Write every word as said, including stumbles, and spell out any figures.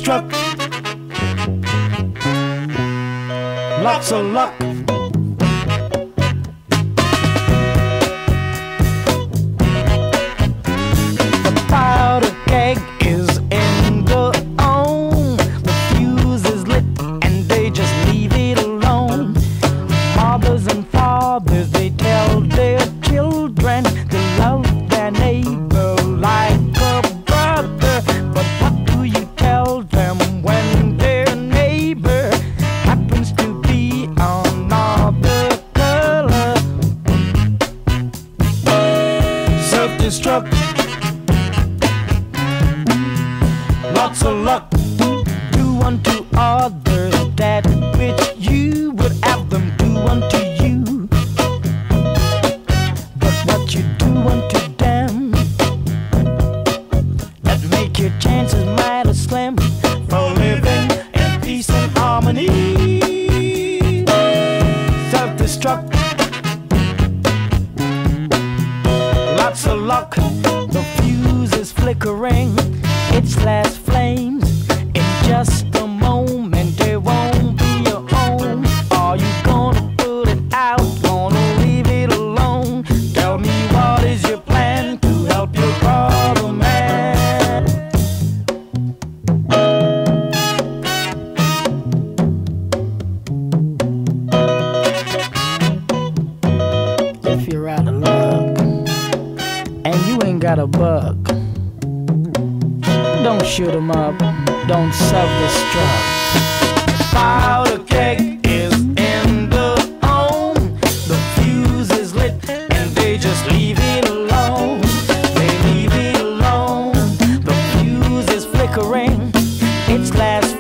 Self-destruct. Lots of luck. The powder keg is in the oven. The fuse is lit and they just leave it alone. Mothers and fathers, they tell their children to love their neighbor like a brother. But what do you tell them when their neighbor happens to be another color? Self-destruct. Lots of luck. Do unto others that which you would have them do unto you. But what you do unto them, that make your chances mighty slim for living in peace and harmony. Self-destruct. Lots of luck. The fuse is flickering its last flames. In just a moment there won't be a home. Are you gonna put it out? Gonna leave it alone? Tell me, what is your plan to help your brother man? If you're out of luck and you ain't got a buck, don't shoot 'em up, don't self-destruct. Powder keg is in the oven. The fuse is lit and they just leave it alone. They leave it alone. The fuse is flickering its last